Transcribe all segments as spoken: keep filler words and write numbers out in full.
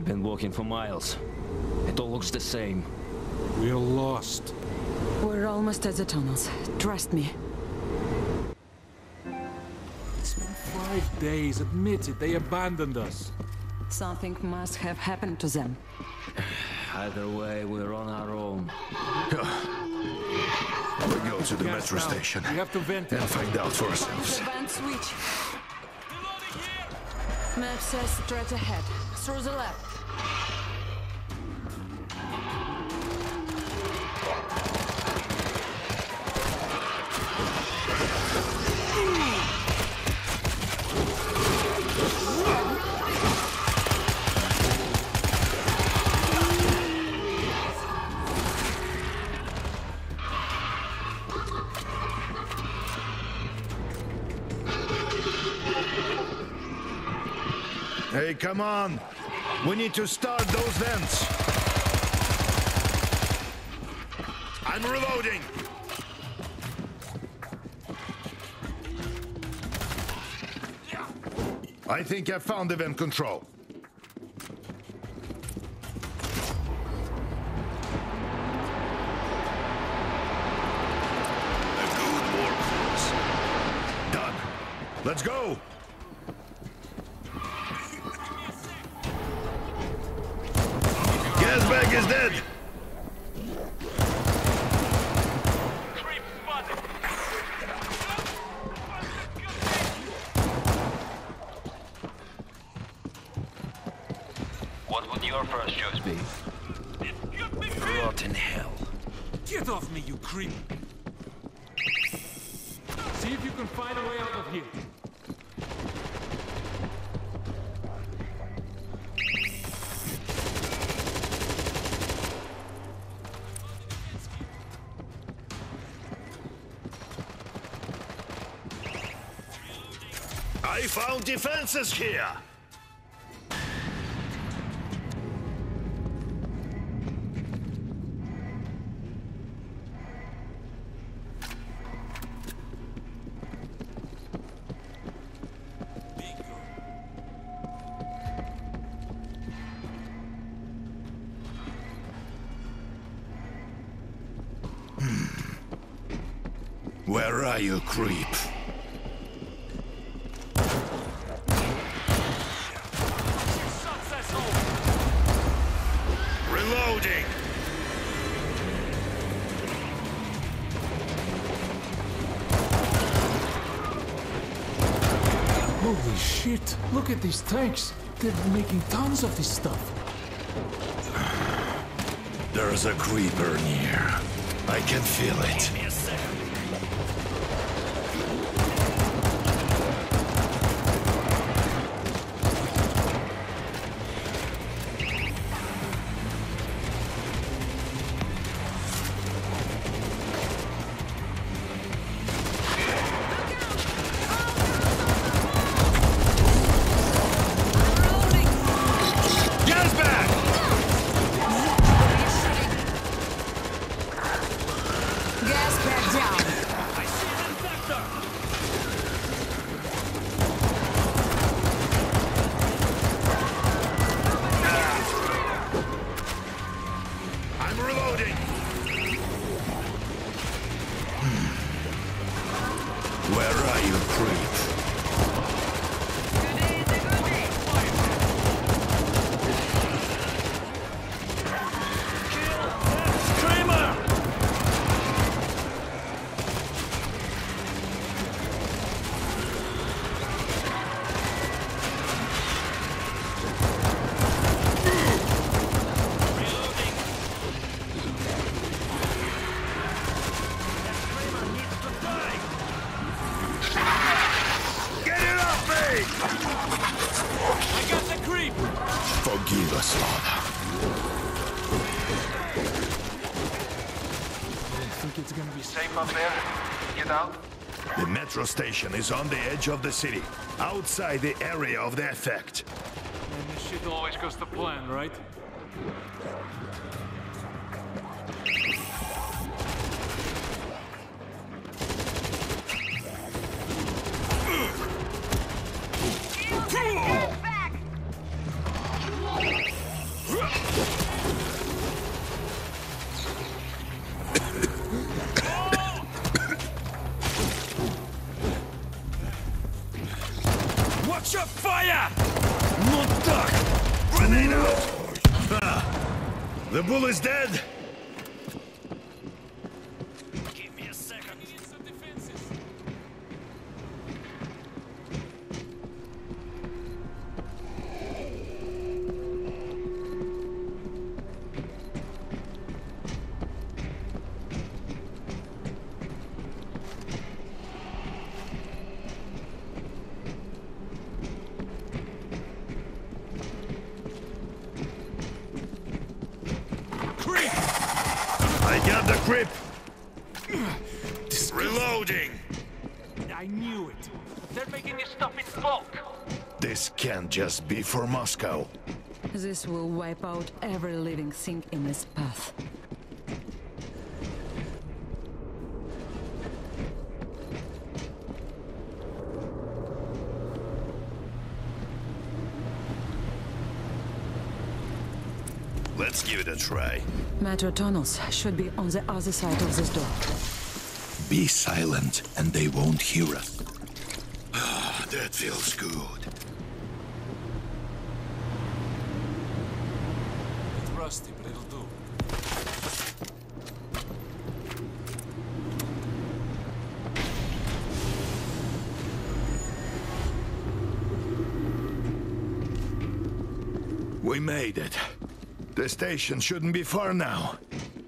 We've been walking for miles. It all looks the same. We're lost. We're almost at the tunnels. Trust me. It's been five days. Admit it. They abandoned us. Something must have happened to them. Either way, we're on our own. We'll go to the Gas metro down. station We have to vent it. and find out for ourselves. The band switch. Map says straight ahead. Through the left. Hey, come on! We need to start those vents! I'm reloading! I think I found the vent control. A good workhorse. Done. Let's go! Gas bag is dead! What would your first choice be? Rotten hell. Get off me, you creep! See if you can find a way out of here. I found defenses here! Where are you, creep? Reloading! Holy shit! Look at these tanks. They're making tons of this stuff. There's a creeper near. I can feel it. Where are you, creep? Forgive us, Father. I think it's gonna be Safe up there? Get out? The metro station is on the edge of the city, outside the area of the effect. And this shit always goes to plan, right? Grenade out! Ah, the bull is dead! Give me a second. I got the grip! Reloading! I knew it. They're making this stuff in bulk. This can't just be for Moscow. This will wipe out every living thing in its path. Let's give it a try. Metro tunnels should be on the other side of this door. Be silent, and they won't hear us. Ah, that feels good. It's rusty, but it'll do. We made it. The station shouldn't be far now.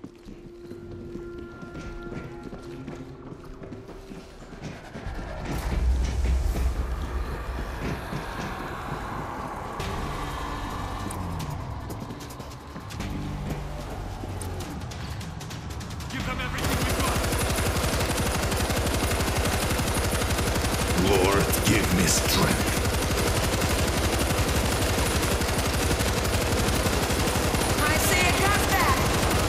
Give them everything we got. Lord, give me strength. I see a gas bag!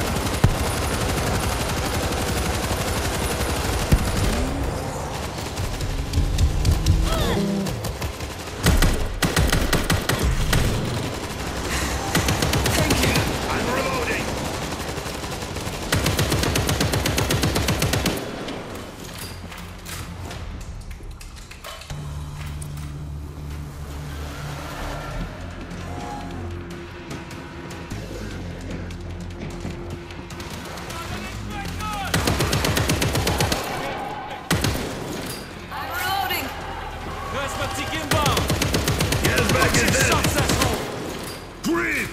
Thank you. I'm reloading. I'm reloading! Guys, but taking bomb. Get back in there. Successful. Breathe.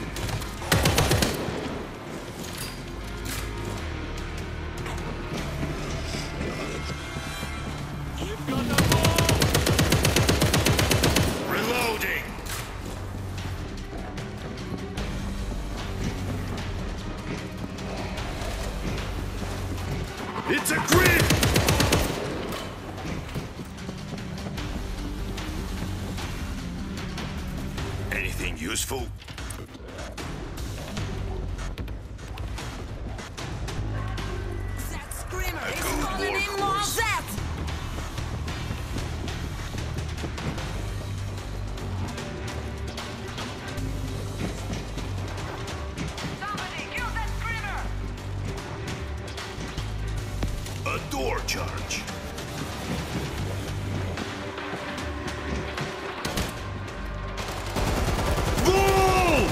You've got the ball. Reloading. It's a grip. Anything useful? That screamer A is good calling in workhorse. more Zed! Somebody kill that screamer! A door charge. Whoa!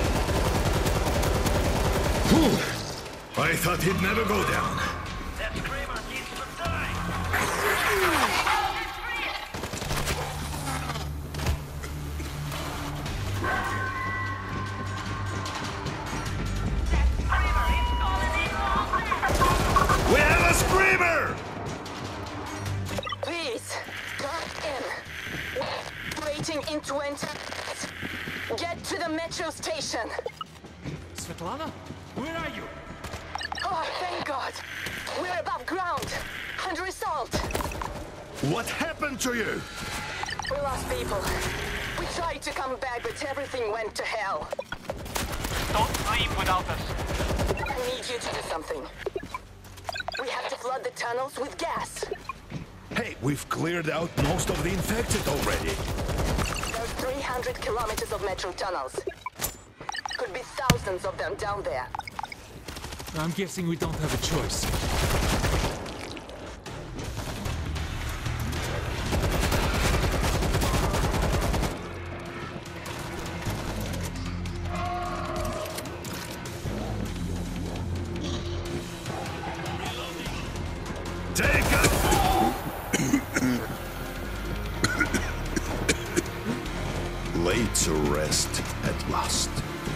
Whew. I thought he'd never go down. That screamer needs to die! That screamer is calling in more We have a screamer! Please, come in. Waiting in twenty. Get to the metro station. Svetlana, where are you? Oh, thank God. We're above ground. Under assault. What happened to you? We lost people. We tried to come back, but everything went to hell. Don't leave without us. I need you to do something. We have to flood the tunnels with gas. Hey, we've cleared out most of the infected already. There's three hundred kilometers of metro tunnels. Could be thousands of them down there. I'm guessing we don't have a choice. last.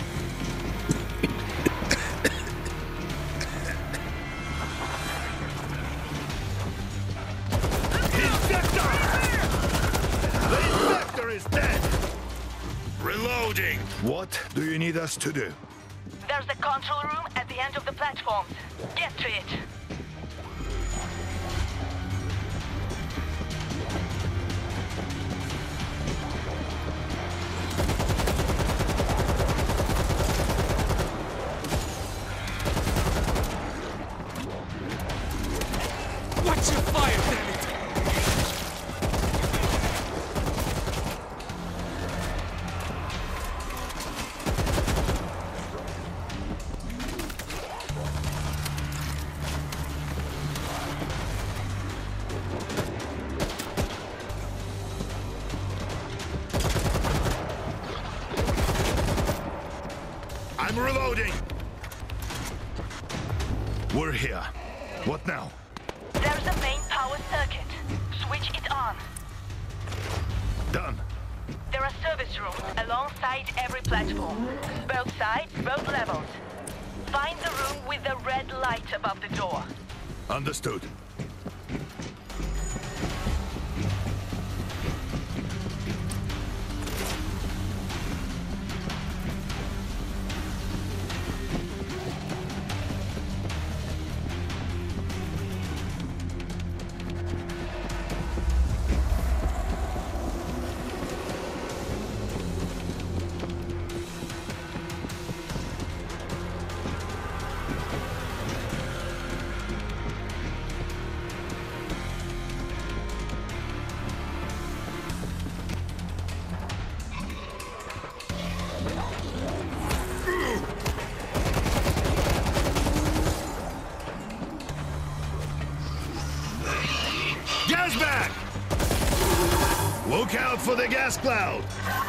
Is dead! Reloading! What do you need us to do? There's a control room at the end of the platforms. Get to it. Watch your fire, damn it! I'm reloading! We're here. What now? There's a main power circuit. Switch it on. Done. There are service rooms alongside every platform. Both sides, both levels. Find the room with the red light above the door. Understood. Gas bag! Look out for the gas cloud!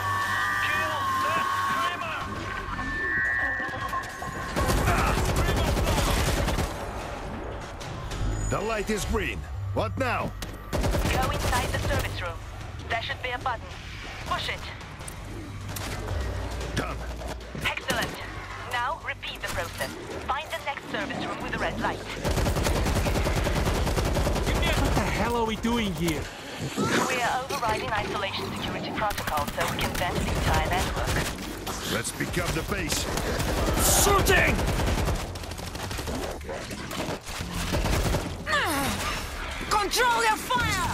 The light is green. What now? Go inside the service room. There should be a button. Push it. Done. Excellent. Now repeat the process. Find the next service room with the red light. What the hell are we doing here? We are overriding isolation security protocol so we can vent the entire network. Let's pick up the pace. Shooting! Control your fire!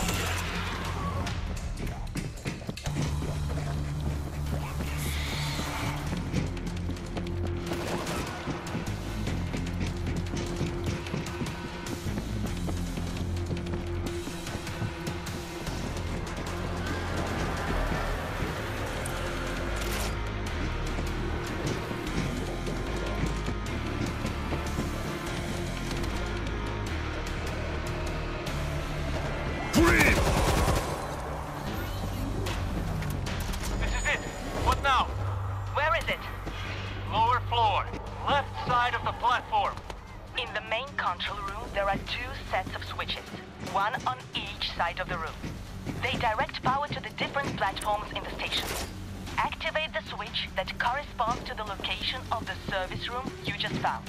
Of the room. They direct power to the different platforms in the station. Activate the switch that corresponds to the location of the service room you just found.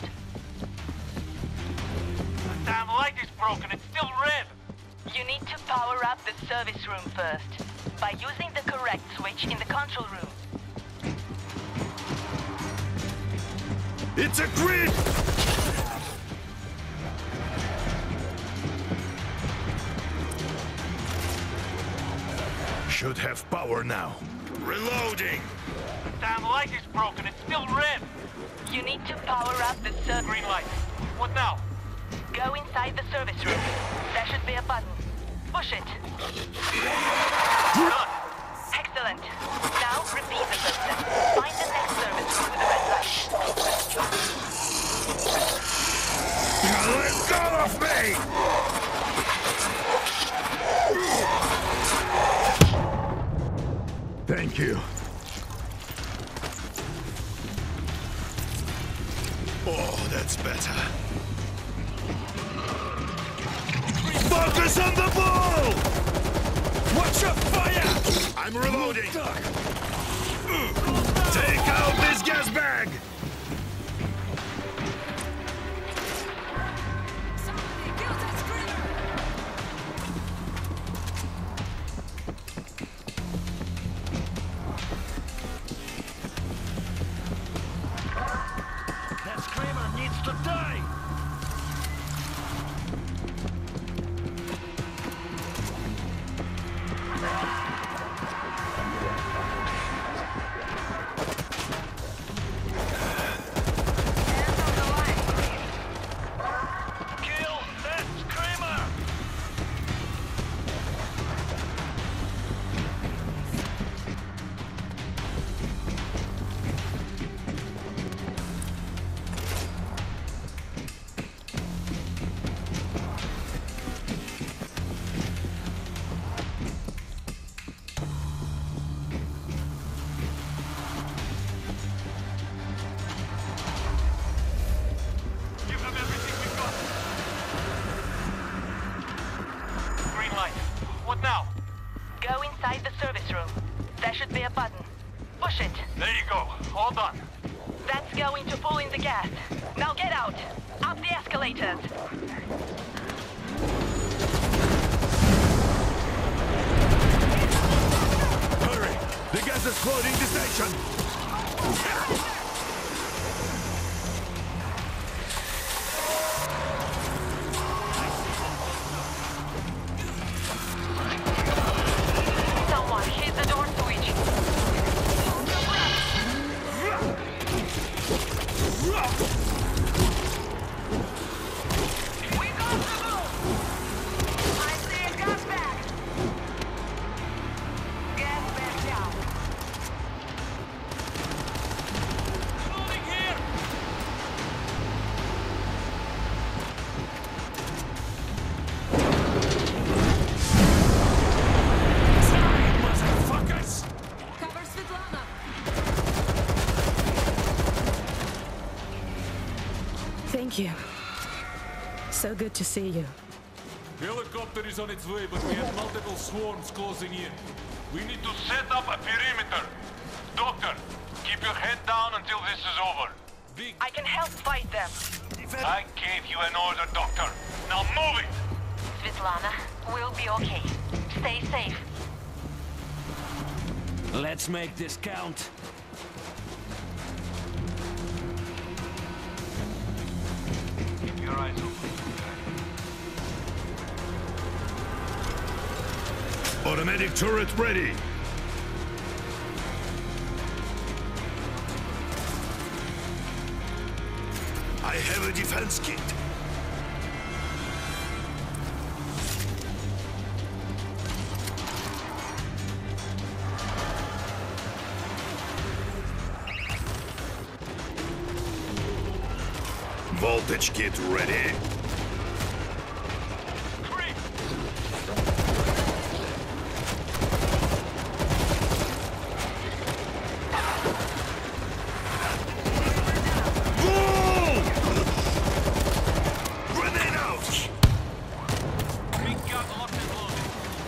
The damn light is broken, it's still red! You need to power up the service room first, by using the correct switch in the control room. It's a grid! Should have power now. Reloading! The damn light is broken, it's still red! You need to power up the service. Green light. What now? Go inside the service room. There should be a button. Push it. Done! Excellent. Now repeat the process. Find the next service room with the red light. Now let go of me! Thank you. Oh, that's better. Focus on the ball! Watch your fire! I'm reloading. Take out this gas bag! That screamer needs to die! Kill that screamer! Give them everything we got. Green light. What now? Go inside the service room. There should be a button. Push it. There you go. All done. That's going to pull in the gas. Now get out. Up the escalators. Hurry! The gas is flooding the station! Someone hit the door switch. We got the move. I see a gas bag. Gas bag down. Moving here! Motherfuckers! Cover Svetlana. Thank you. So good to see you. Helicopter is on its way, but we have multiple swarms closing in. We need to set up a perimeter. Doctor, keep your head down until this is over. Big I can help fight them. I gave you an order, Doctor. Now move it! Svetlana, we'll be okay. Stay safe. Let's make this count. Keep your eyes open. Automatic turret ready! I have a defense kit. Voltage kit ready. Boom! Grenade out! Big gun locked and loaded.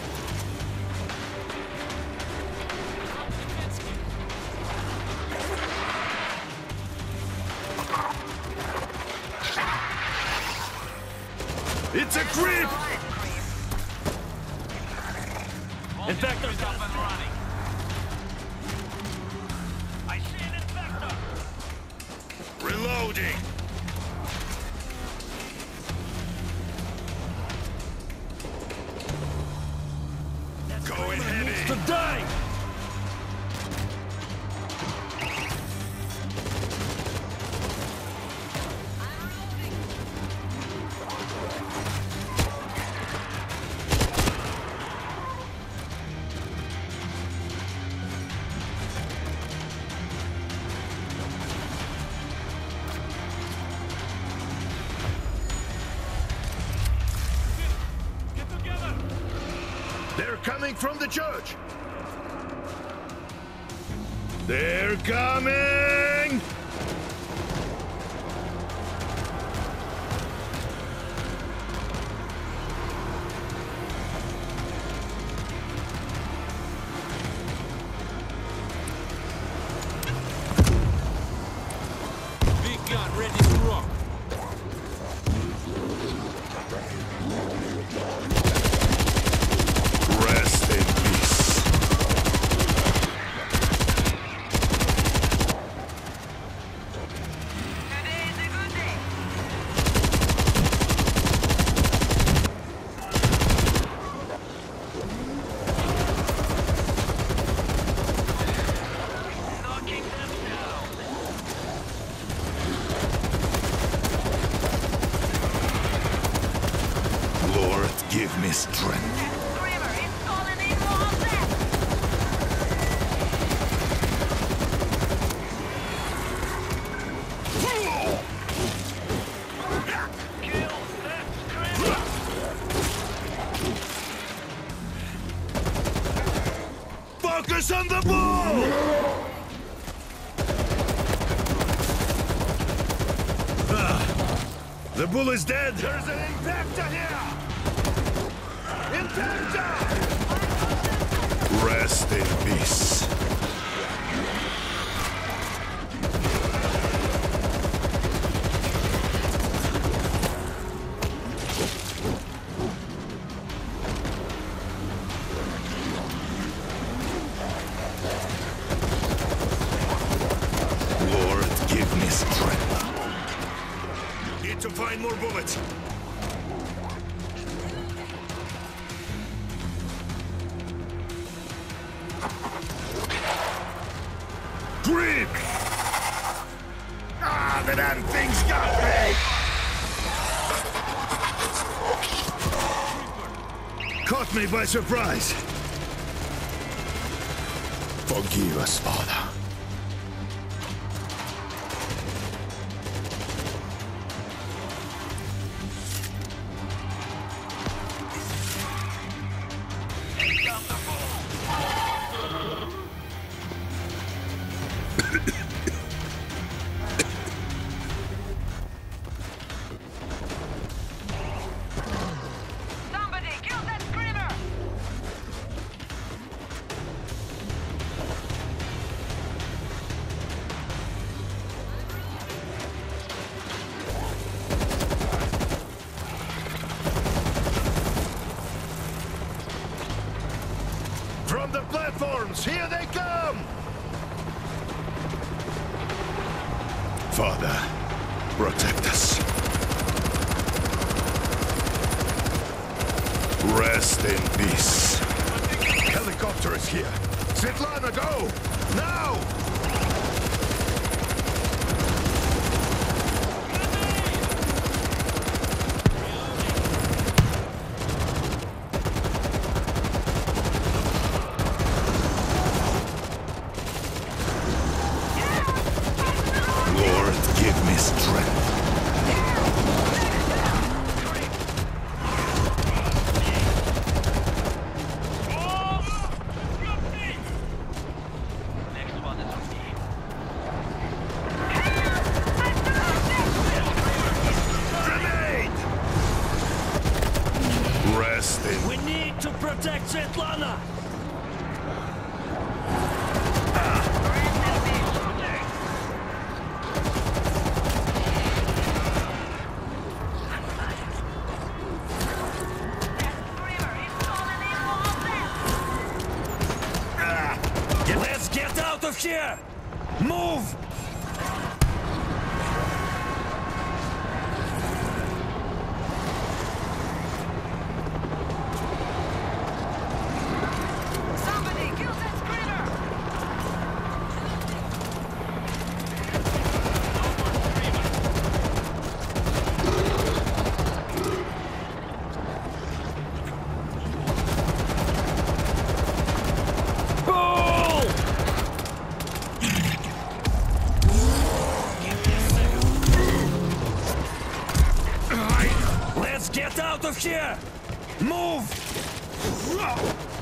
It's a creep! Infector's up and running. I see an infector. Reloading! Going heavy! To die! Get together. They're coming from the church! They're coming! give me strength. Screamer is calling in more death! Kill that screamer! Focus on the ball! Ah, the bull is dead! There's an impactor here! Impactor! Rest in peace. Lord, give me strength. Need to find more bullets. Grip! Ah, the damn thing's got me! Caught me by surprise. Forgive us, Father. Somebody kill that screamer! From the platforms, here they come! Father, protect us. Rest in peace. Helicopter is here. Svetlana, go! Now! Lord, give me strength. Next one is on me. Grenade! Rest in... We need to protect Svetlana! Let's get out of here! Move! Somebody kill that screamer! Let's get out of here! Move!